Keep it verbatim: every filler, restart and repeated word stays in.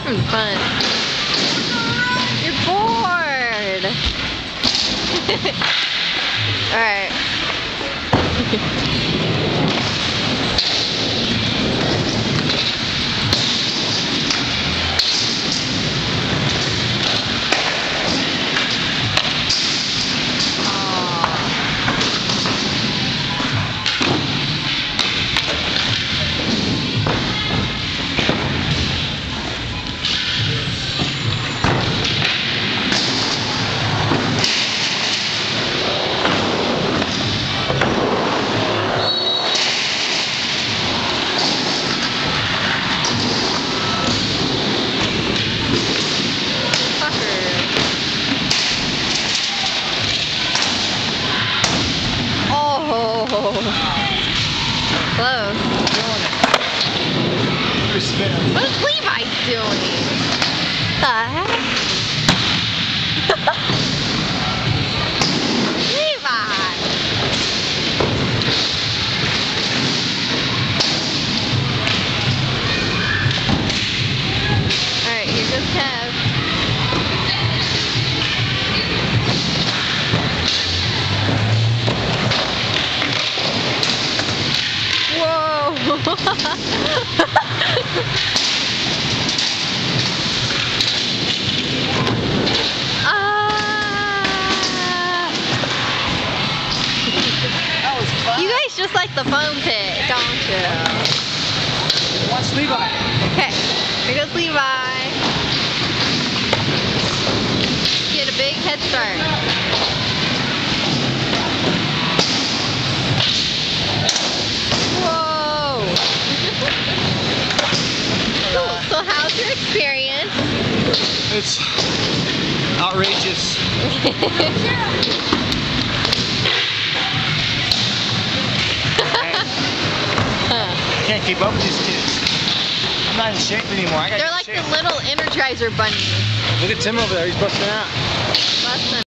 having fun. You're bored. Alright. Close. What is Levi doing? The heck? Levi! Alright, here goes Kev. Ah. That was fun. You guys just like the foam pit, don't you? Watch Levi. Okay, here goes Levi. Get a big head start. So how's your experience? It's outrageous. I can't keep up with these kids. I'm not in shape anymore. I gotta They're like the little Energizer bunnies. Look at Tim over there. He's busting out. Busting